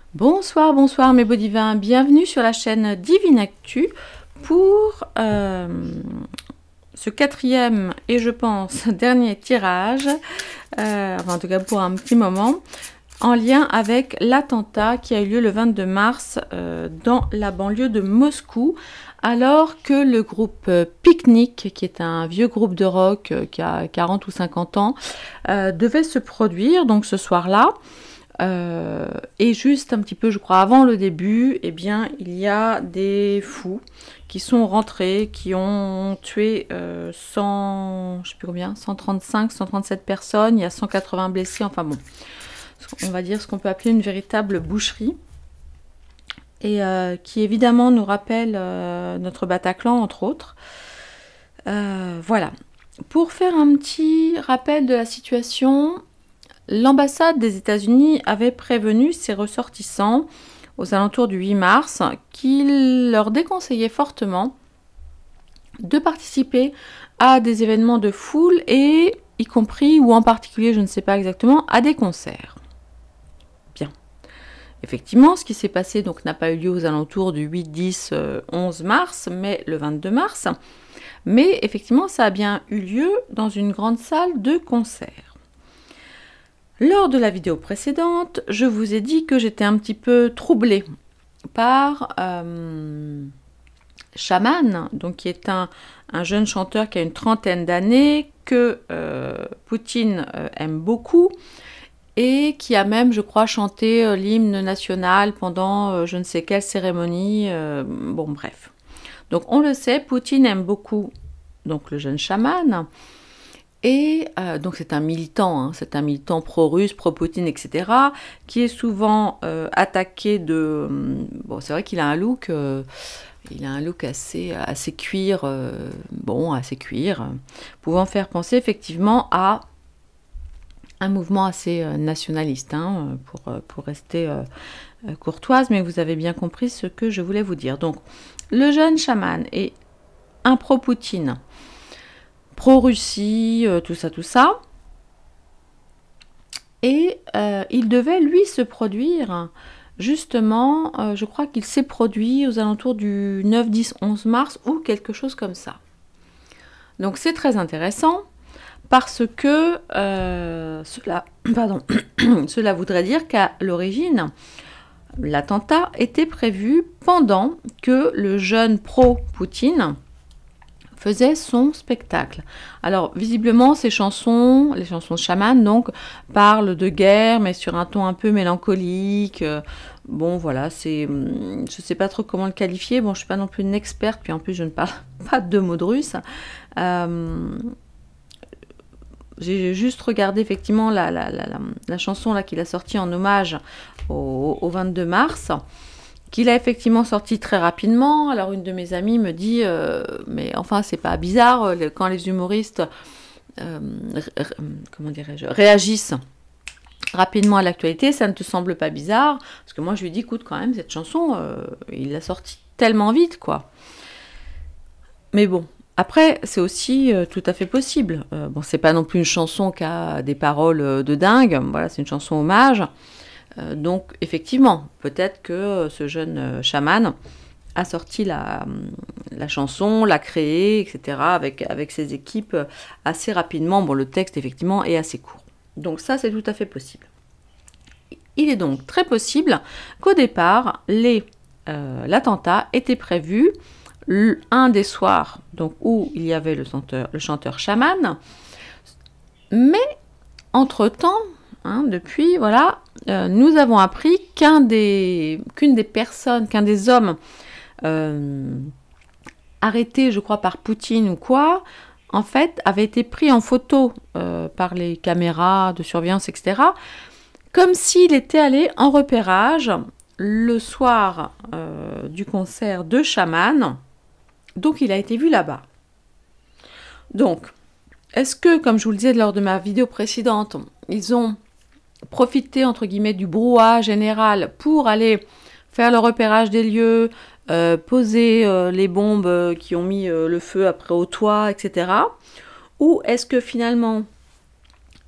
Bonsoir, bonsoir mes beaux divins, bienvenue sur la chaîne Divine Actu pour ce quatrième et je pense dernier tirage, enfin en tout cas pour un petit moment, en lien avec l'attentat qui a eu lieu le 22 mars dans la banlieue de Moscou, alors que le groupe Picnic, qui est un vieux groupe de rock qui a 40 ou 50 ans, devait se produire donc ce soir-là. Et juste un petit peu, je crois, avant le début, eh bien, il y a des fous qui sont rentrés, qui ont tué 100, je sais plus combien, 135, 137 personnes, il y a 180 blessés, enfin bon, on va dire ce qu'on peut appeler une véritable boucherie, et qui évidemment nous rappelle notre Bataclan, entre autres. Voilà. Pour faire un petit rappel de la situation, l'ambassade des États-Unis avait prévenu ses ressortissants aux alentours du 8 mars qu'il leur déconseillait fortement de participer à des événements de foule et y compris ou en particulier, je ne sais pas exactement, à des concerts. Bien. Effectivement, ce qui s'est passé donc n'a pas eu lieu aux alentours du 8, 10, 11 mars, mais le 22 mars. Mais effectivement, ça a bien eu lieu dans une grande salle de concert. Lors de la vidéo précédente, je vous ai dit que j'étais un petit peu troublée par Shaman, donc qui est un jeune chanteur qui a une trentaine d'années, que Poutine aime beaucoup, et qui a même, je crois, chanté l'hymne national pendant je ne sais quelle cérémonie, bon bref. Donc on le sait, Poutine aime beaucoup donc, le jeune Shaman. Et donc c'est un militant pro-russe, pro-Poutine, etc., qui est souvent attaqué de... bon, c'est vrai qu'il a un look, assez cuir, assez cuir, pouvant faire penser effectivement à un mouvement assez nationaliste, pour rester courtoise, mais vous avez bien compris ce que je voulais vous dire. Donc, le jeune Shaman est un pro-Poutine, pro-Russie, tout ça. Et il devait, lui, se produire, justement, je crois qu'il s'est produit aux alentours du 9, 10, 11 mars, ou quelque chose comme ça. Donc c'est très intéressant, parce que cela voudrait dire qu'à l'origine, l'attentat était prévu pendant que le jeune pro-Poutine faisait son spectacle. Alors, visiblement, les chansons de Shaman, donc, parlent de guerre, mais sur un ton un peu mélancolique. Bon, voilà, je sais pas trop comment le qualifier. Bon, je suis pas non plus une experte, puis en plus, je ne parle pas de mots de russe. J'ai juste regardé, effectivement, la chanson là qu'il a sortie en hommage au 22 mars, qu'il a effectivement sorti très rapidement. Alors une de mes amies me dit mais enfin c'est pas bizarre quand les humoristes réagissent rapidement à l'actualité, ça ne te semble pas bizarre? Parce que moi je lui dis écoute, quand même cette chanson il l'a sortie tellement vite, quoi. Mais bon, après c'est aussi tout à fait possible. Bon, c'est pas non plus une chanson qui a des paroles de dingue, voilà, c'est une chanson hommage. Donc effectivement, peut-être que ce jeune Shaman a sorti la chanson, l'a créée, etc., avec ses équipes assez rapidement. Bon, le texte, effectivement, est assez court. Donc ça, c'est tout à fait possible. Il est donc très possible qu'au départ, l'attentat était prévu un des soirs donc, où il y avait le chanteur Shaman, mais entre-temps, depuis, voilà, nous avons appris qu'une des hommes arrêtés, je crois, par Poutine ou quoi, en fait, avait été pris en photo par les caméras de surveillance, etc., comme s'il était allé en repérage le soir du concert de Shaman. Donc, il a été vu là-bas. Donc, est-ce que, comme je vous le disais lors de ma vidéo précédente, ils ont profité, entre guillemets, du brouhaha général pour aller faire le repérage des lieux, poser les bombes qui ont mis le feu après au toit, etc. Ou est-ce que finalement,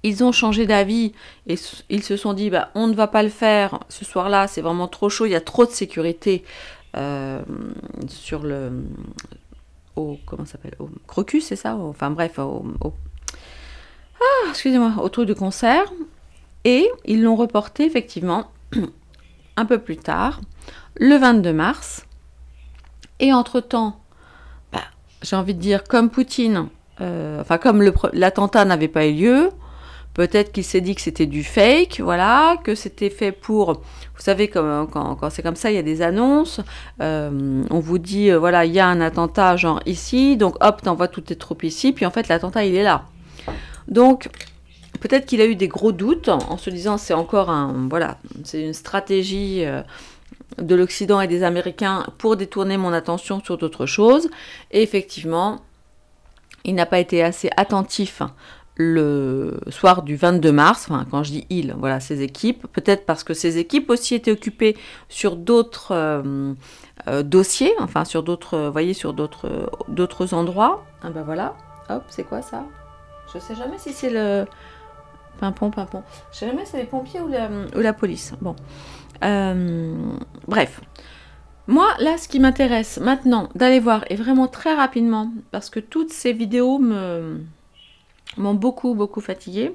Ils ont changé d'avis et ils se sont dit, bah, on ne va pas le faire ce soir-là, c'est vraiment trop chaud, il y a trop de sécurité sur le... comment ça s'appelle, au Crocus, c'est ça, enfin bref, excusez-moi, au truc de concert. Et ils l'ont reporté effectivement un peu plus tard, le 22 mars. Et entre-temps, bah, j'ai envie de dire, comme Poutine, comme l'attentat n'avait pas eu lieu, peut-être qu'il s'est dit que c'était du fake, voilà, que c'était fait pour... Vous savez, quand c'est comme ça, il y a des annonces. On vous dit, voilà, il y a un attentat genre ici, donc hop, t'envoies toutes tes troupes ici, puis en fait, l'attentat, il est là. Donc, peut-être qu'il a eu des gros doutes en se disant, c'est encore c'est une stratégie de l'Occident et des Américains pour détourner mon attention sur d'autres choses. Et effectivement, il n'a pas été assez attentif le soir du 22 mars, enfin quand je dis il, voilà, ses équipes, peut-être parce que ses équipes aussi étaient occupées sur d'autres dossiers, enfin sur d'autres, voyez, sur d'autres endroits. Ah ben voilà, hop, c'est quoi ça? Je sais jamais si c'est le pimpon. Je sais jamais si c'est les pompiers ou la police. Bon, bref. Moi, là, ce qui m'intéresse maintenant d'aller voir, et vraiment très rapidement, parce que toutes ces vidéos m'ont beaucoup fatiguée.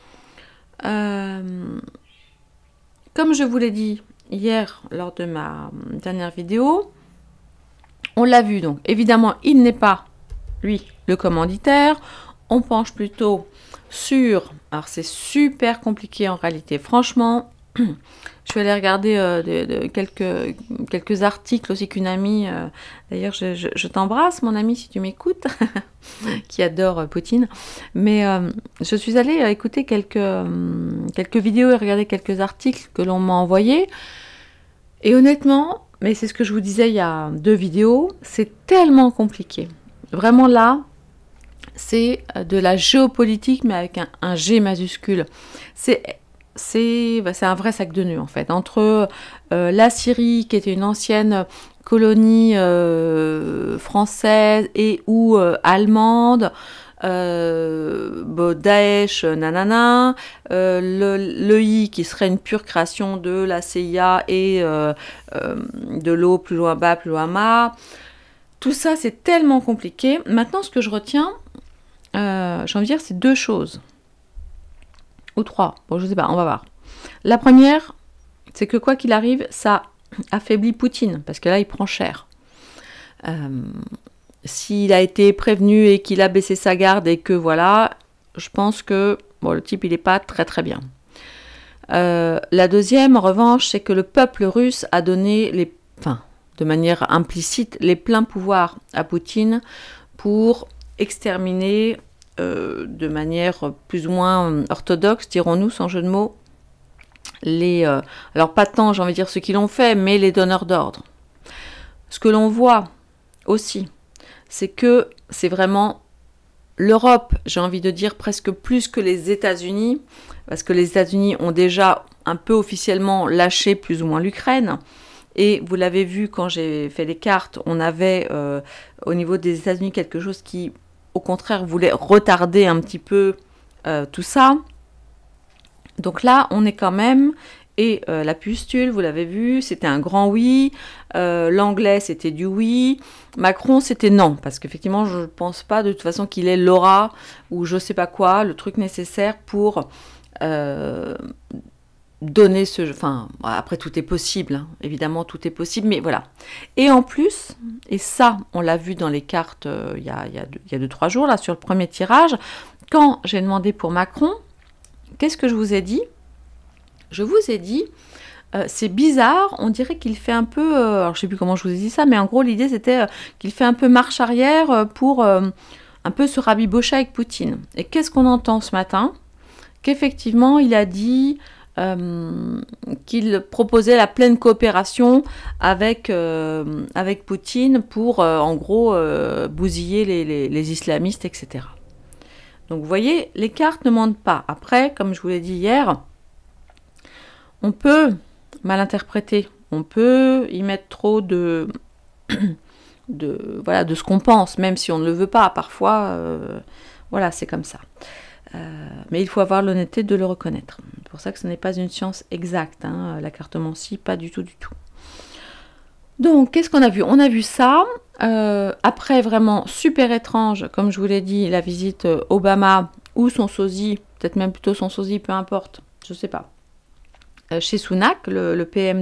Comme je vous l'ai dit hier lors de ma dernière vidéo, on l'a vu donc. Évidemment, il n'est pas, lui, le commanditaire. On penche plutôt sur... Alors, c'est super compliqué en réalité. Franchement, je vais aller regarder quelques articles aussi qu'une amie... D'ailleurs, je t'embrasse, mon amie, si tu m'écoutes, qui adore Poutine. Mais je suis allée écouter quelques vidéos et regarder quelques articles que l'on m'a envoyés. Et honnêtement, mais c'est ce que je vous disais il y a 2 vidéos, c'est tellement compliqué. Vraiment là... C'est de la géopolitique, mais avec un G majuscule. C'est un vrai sac de nœuds, en fait. Entre la Syrie, qui était une ancienne colonie française et ou allemande, Daesh, nanana, l'EI, qui serait une pure création de la CIA et de l'eau plus loin bas, plus loin bas. Tout ça, c'est tellement compliqué. Maintenant, ce que je retiens... j'ai envie de dire, c'est 2 choses. Ou 3. Bon, je sais pas, on va voir. La première, c'est que quoi qu'il arrive, ça affaiblit Poutine, parce que là, il prend cher. S'il a été prévenu et qu'il a baissé sa garde et que voilà, je pense que bon, le type, il n'est pas très bien. La deuxième, en revanche, c'est que le peuple russe a donné de manière implicite, les pleins pouvoirs à Poutine pour exterminer de manière plus ou moins orthodoxe, dirons-nous, sans jeu de mots, alors pas tant, j'ai envie de dire, ceux qui l'ont fait, mais les donneurs d'ordre. Ce que l'on voit aussi, c'est que c'est vraiment l'Europe, j'ai envie de dire presque plus que les États-Unis, parce que les États-Unis ont déjà un peu officiellement lâché plus ou moins l'Ukraine. Et vous l'avez vu quand j'ai fait les cartes, on avait au niveau des États-Unis quelque chose qui, au contraire, voulait retarder un petit peu tout ça. Donc là, on est quand même... Et la pustule, vous l'avez vu, c'était un grand oui. L'anglais, c'était du oui. Macron, c'était non. Parce qu'effectivement, je ne pense pas de toute façon qu'il ait l'aura ou je ne sais pas quoi, le truc nécessaire pour... donner ce... Enfin, après, tout est possible, hein. Évidemment, tout est possible, mais voilà. Et en plus, et ça, on l'a vu dans les cartes il y a 2-3 jours, là, sur le premier tirage, quand j'ai demandé pour Macron, qu'est-ce que je vous ai dit? Je vous ai dit, c'est bizarre, on dirait qu'il fait un peu... alors, je ne sais plus comment je vous ai dit ça, mais en gros, l'idée, c'était qu'il fait un peu marche arrière pour un peu se rabibocher avec Poutine. Et qu'est-ce qu'on entend ce matin? Qu'effectivement, il a dit... qu'il proposait la pleine coopération avec Poutine pour, en gros, bousiller les islamistes, etc. Donc, vous voyez, les cartes ne mentent pas. Après, comme je vous l'ai dit hier, on peut mal interpréter. On peut y mettre trop de ce qu'on pense, même si on ne le veut pas. Parfois, voilà, c'est comme ça. Mais il faut avoir l'honnêteté de le reconnaître. C'est pour ça que ce n'est pas une science exacte, hein, la cartomancie, pas du tout, du tout. Donc, qu'est-ce qu'on a vu? On a vu ça. Après, vraiment super étrange, comme je vous l'ai dit, la visite Obama ou son sosie, peut-être même plutôt son sosie, peu importe, je ne sais pas, chez Sunak, le PM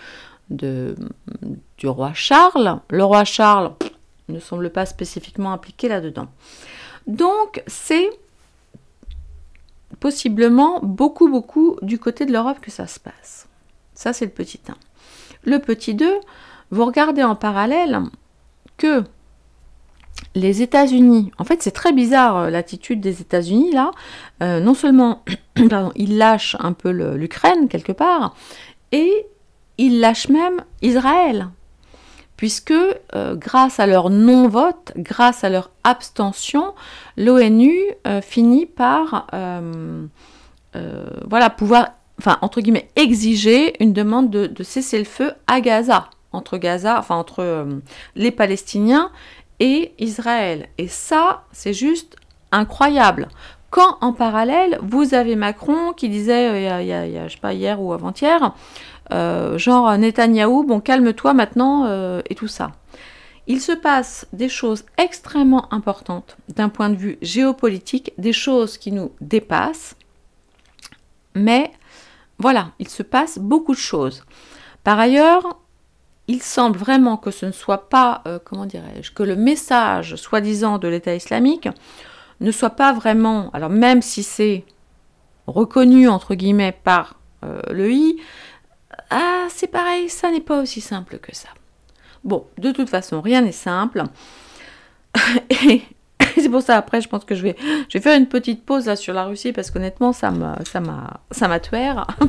du roi Charles. Le roi Charles ne semble pas spécifiquement impliqué là-dedans. Donc, c'est possiblement beaucoup du côté de l'Europe que ça se passe. Ça, c'est le petit 1. Le petit 2, vous regardez en parallèle que les États-Unis, en fait c'est très bizarre l'attitude des États-Unis là, non seulement pardon, ils lâchent un peu l'Ukraine quelque part, et ils lâchent même Israël, puisque grâce à leur non-vote, grâce à leur abstention, l'ONU finit par voilà, pouvoir, enfin entre guillemets, exiger une demande de cessez-le-feu à Gaza, entre les Palestiniens et Israël. Et ça, c'est juste incroyable. Quand en parallèle, vous avez Macron qui disait, je sais pas, hier ou avant-hier, genre Netanyahou, bon calme-toi maintenant, et tout ça. Il se passe des choses extrêmement importantes d'un point de vue géopolitique, des choses qui nous dépassent, mais voilà, il se passe beaucoup de choses. Par ailleurs, il semble vraiment que ce ne soit pas, comment dirais-je, que le message soi-disant de l'État islamique ne soit pas vraiment, alors même si c'est reconnu entre guillemets par l'EI, c'est pareil, ça n'est pas aussi simple que ça. Bon, de toute façon, rien n'est simple. Et c'est pour ça, après, je pense que je vais faire une petite pause là sur la Russie, parce qu'honnêtement, ça m'a tué.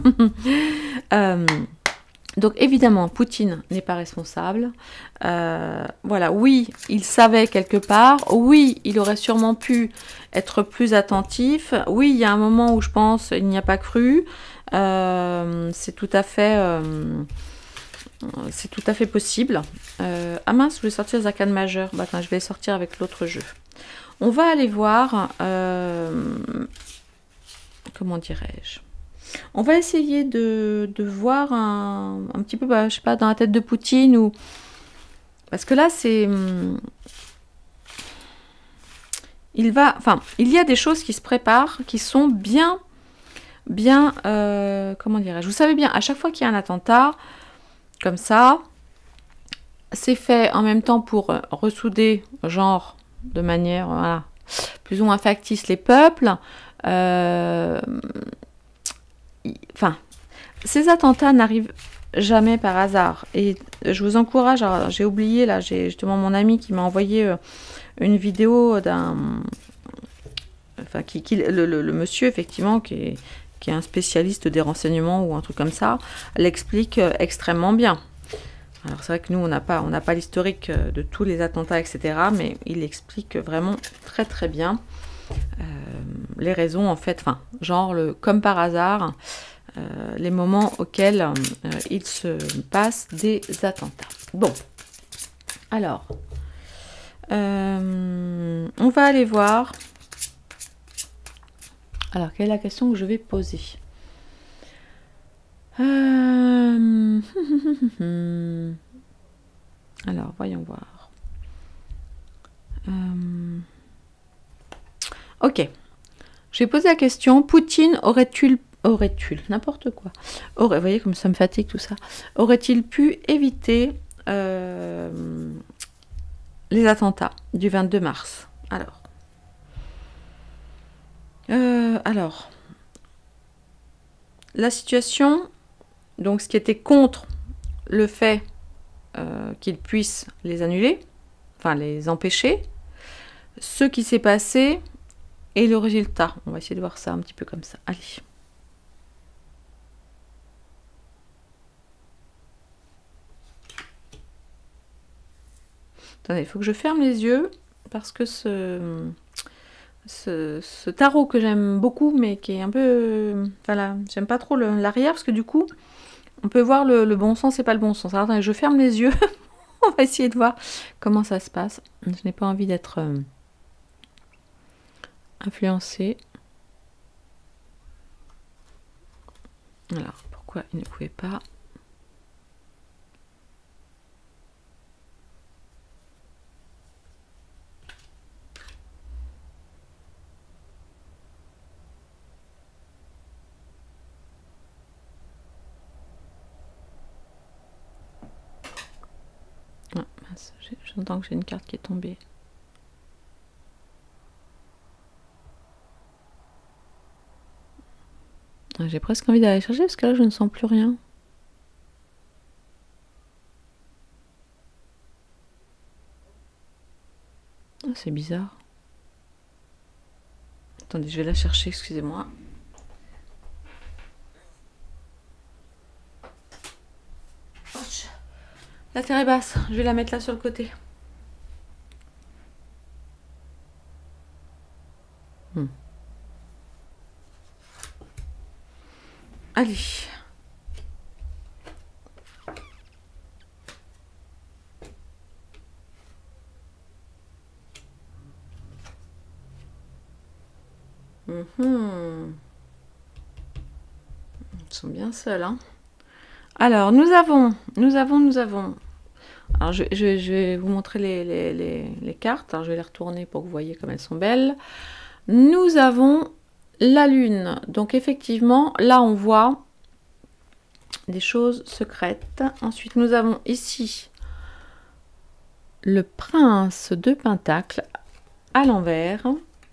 Donc évidemment, Poutine n'est pas responsable. Voilà, oui, il savait quelque part. Oui, il aurait sûrement pu être plus attentif. Oui, il y a un moment où je pense il n'y a pas cru. C'est tout à fait possible. Ah mince, je voulais sortir les arcanes majeures. Bah, attends, je vais sortir avec l'autre jeu. On va aller voir. Comment dirais-je? On va essayer de voir un petit peu, je sais pas, dans la tête de Poutine, ou parce que là c'est, il y a des choses qui se préparent, qui sont bien, comment dirais-je, vous savez bien, à chaque fois qu'il y a un attentat comme ça, c'est fait en même temps pour ressouder, genre de manière, voilà, plus ou moins factice les peuples. Enfin, ces attentats n'arrivent jamais par hasard. Et je vous encourage, j'ai oublié, là, j'ai justement mon ami qui m'a envoyé une vidéo d'un... Enfin, le monsieur, effectivement, qui est un spécialiste des renseignements ou un truc comme ça, l'explique extrêmement bien. Alors c'est vrai que nous, on n'a pas l'historique de tous les attentats, etc. Mais il explique vraiment très bien les raisons, en fait, enfin, genre, comme par hasard, les moments auxquels il se passe des attentats. Bon, alors, on va aller voir. Alors, quelle est la question que je vais poser? Alors, voyons voir. Ok. Je vais poser la question. Poutine aurait-il n'importe quoi. Vous voyez comme ça me fatigue tout ça. Aurait-il pu éviter les attentats du 22 mars? Alors, la situation, donc ce qui était contre le fait qu'il puisse les annuler, enfin les empêcher, ce qui s'est passé et le résultat. On va essayer de voir ça un petit peu comme ça. Allez. Attendez, il faut que je ferme les yeux parce que ce tarot que j'aime beaucoup, mais qui est un peu... Voilà, j'aime pas trop l'arrière parce que du coup, on peut voir le bon sens et pas le bon sens. Alors attendez, je ferme les yeux. On va essayer de voir comment ça se passe. Je n'ai pas envie d'être influencée. Alors, pourquoi il ne pouvait pas? Ah, j'entends que j'ai une carte qui est tombée. J'ai presque envie d'aller chercher parce que là je ne sens plus rien. Ah, c'est bizarre. Attendez, je vais la chercher, excusez-moi. La terre est basse, je vais la mettre là sur le côté. Allez. Ils sont bien seuls, hein. Alors, nous avons. Alors, je vais vous montrer les cartes. Alors, je vais les retourner pour que vous voyez comme elles sont belles. Nous avons la lune. Donc, effectivement, là, on voit des choses secrètes. Ensuite, nous avons ici le prince de Pentacle à l'envers.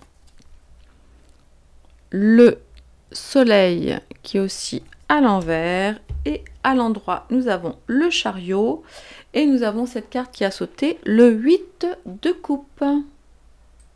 Le soleil qui est aussi à l'envers. Et à l'endroit, nous avons le chariot. Et nous avons cette carte qui a sauté, le 8 de coupe.